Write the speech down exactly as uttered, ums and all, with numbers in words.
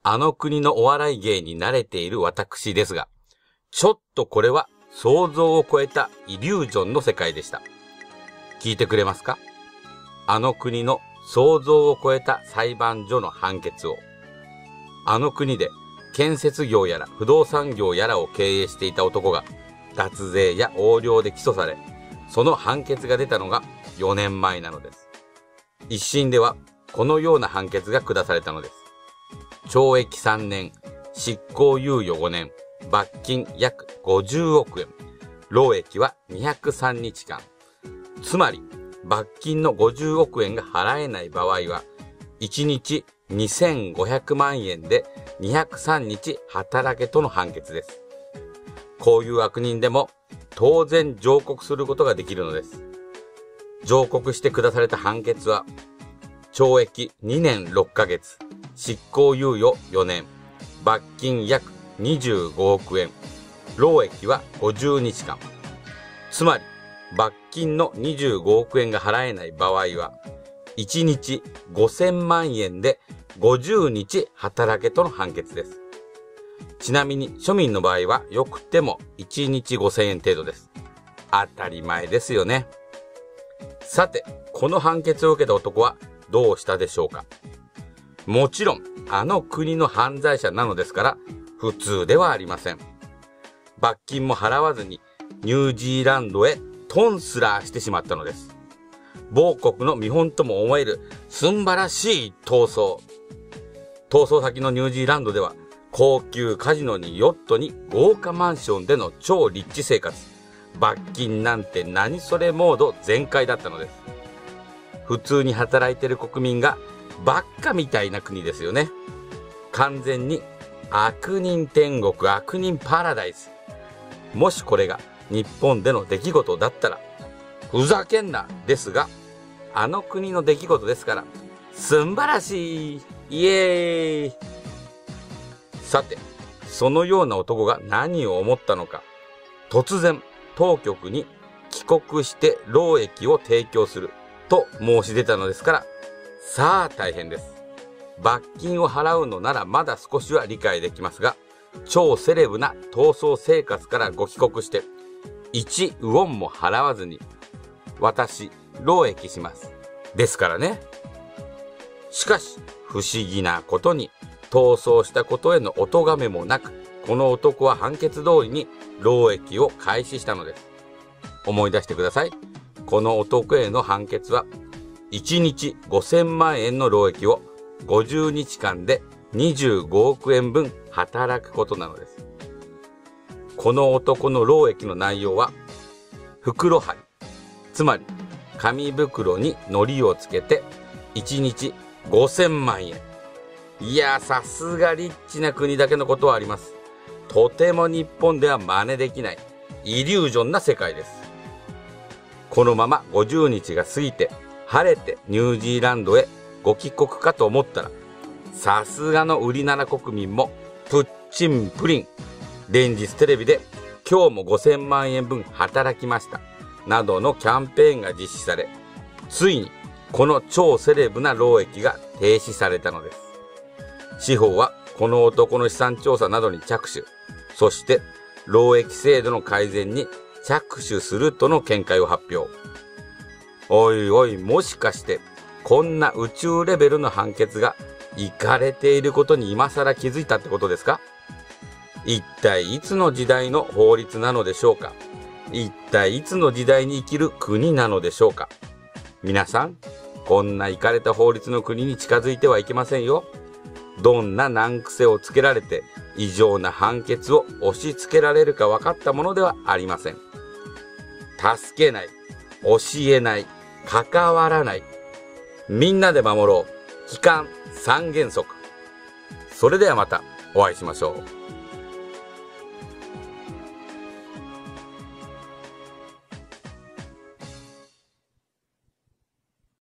あの国のお笑い芸に慣れている私ですが、ちょっとこれは想像を超えたイリュージョンの世界でした。聞いてくれますか？あの国の想像を超えた裁判所の判決を。あの国で建設業やら不動産業やらを経営していた男が脱税や横領で起訴され、その判決が出たのがよねんまえなのです。一審ではこのような判決が下されたのです。懲役さんねん、執行猶予ごねん、罰金約ごじゅうおくえん、労役はにひゃくさんにちかん。つまり、罰金のごじゅうおくえんが払えない場合は、いちにちにせんごひゃくまんえんでにひゃくさんにち働けとの判決です。こういう悪人でも当然上告することができるのです。上告して下された判決は、懲役にねんろっかげつ、執行猶予よねん、罰金約にじゅうごおくえん、労役はごじゅうにちかん。つまり、罰金のにじゅうごおくえんが払えない場合は、いちにちごせんまんえんでごじゅうにち働けとの判決です。ちなみに庶民の場合はよくてもいちにちごせんえん程度です。当たり前ですよね。さて、この判決を受けた男はどうしたでしょうか？もちろん、あの国の犯罪者なのですから、普通ではありません。罰金も払わずにニュージーランドへトンスラーしてしまったのです。某国の見本とも思えるすんばらしい逃走。逃走先のニュージーランドでは、高級カジノにヨットに豪華マンションでの超リッチ生活。罰金なんて何それモード全開だったのです。普通に働いてる国民がバッカみたいな国ですよね。完全に悪人天国、悪人パラダイス。もしこれが日本での出来事だったら、ふざけんなですが、あの国の出来事ですから、すんばらしいイエーイ。さて、そのような男が何を思ったのか、突然当局に帰国して労役を提供すると申し出たのですから、さあ大変です。罰金を払うのならまだ少しは理解できますが、超セレブな逃走生活からご帰国して、いちウォンも払わずに、私、労役します。ですからね。しかし、不思議なことに、逃走したことへのお咎めもなく、この男は判決通りに労役を開始したのです。思い出してください。この男への判決は、いちにちごせんまんえんの労役をごじゅうにちかんでにじゅうごおくえんぶん働くことなのです。この男の労役の内容は、袋張り。つまり、紙袋に糊をつけて、いちにちごせんまんえん。いや、さすがリッチな国だけのことはあります。とても日本では真似できない、イリュージョンな世界です。このままごじゅうにちが過ぎて、晴れてニュージーランドへご帰国かと思ったら、さすがのウリナナ国民も、プッチンプリン。連日テレビで、今日もごせんまんえんぶん働きました。などのキャンペーンが実施され、ついにこの超セレブな労役が停止されたのです。司法はこの男の資産調査などに着手、そして労役制度の改善に着手するとの見解を発表。おいおい、もしかしてこんな宇宙レベルの判決がイカれていることに今更気づいたってことですか？一体いつの時代の法律なのでしょうか？一体いつの時代に生きる国なのでしょうか？皆さん、こんなイカれた法律の国に近づいてはいけませんよ。どんな難癖をつけられて異常な判決を押し付けられるか分かったものではありません。助けない、教えない、関わらない。みんなで守ろう。帰還三原則。それではまたお会いしましょう。